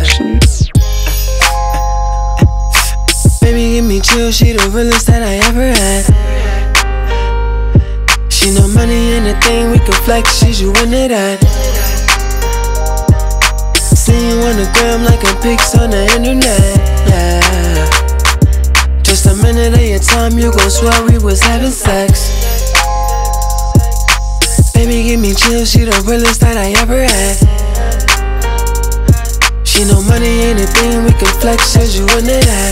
Productions. Baby, give me chill, she the realest that I ever had. She know money ain't a thing, we can flex, she's you in it at. See you on the gram like a pics on the internet, yeah. Just a minute of your time, you gon' swear we was having sex. Baby, give me chill, she the realest that I ever had. She know money ain't a thing, we can flex, as you in it at.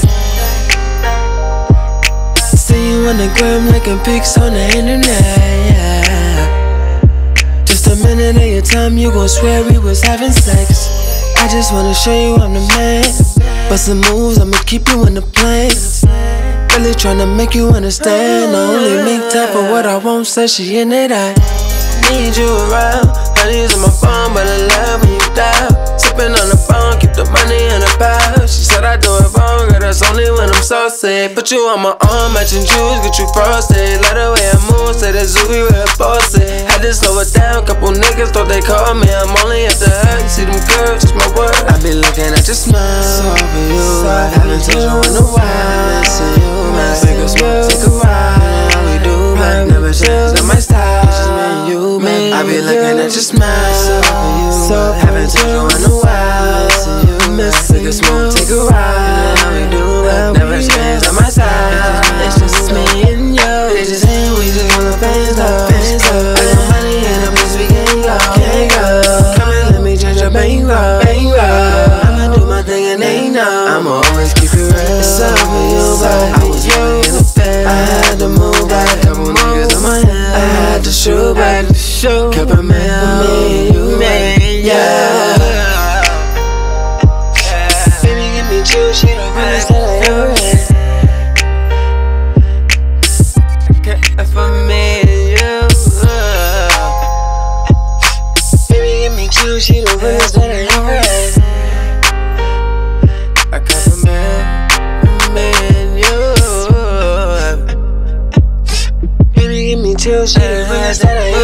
See you on the gram like a pics on the internet, yeah. Just a minute of your time, you gon' swear we was having sex. I just wanna show you I'm the man. Bustin' moves, I'ma keep you in the plane. Really tryna make you understand. I only make time for what I want, said she in it, I need you around. Honey's on my phone, but I love when you dial. Sippin' on the phone, keep the money in the pouch. She said I do it wrong, girl, that's only when I'm saucy. Put you on my arm, matching jewels, get you frosted. Like the way I move, say that Zuby real bossy. Had to slow it down, couple niggas thought they called me. I'm only at the hurt, see them girls, just my word. I be looking at your smile, so for you. I haven't told you in a while. Missing you, take a smoke, take a ride. How we do, but never change up my style. Just me and you, man. I be looking at your smile, so for you. Haven't told you in a while. Take a smoke, take a ride. How we do, but never change up my style. It's just me and you. They just saying we just wanna fans up. I got money in a place we can't go. Come and let me change your bankroll. I'ma do my thing and they know I'ma always keep it real. It's all for you, but I was really in the bed. I had to move back, couple niggas on my head. I had to shoot back, kept a man for me and you, yeah. Baby, give me chill, she the realest that I ever had. For me and you, baby, give me chill, she the realest that I ever had. I got for me and you. Baby, give me chill, she the realest that I ever had.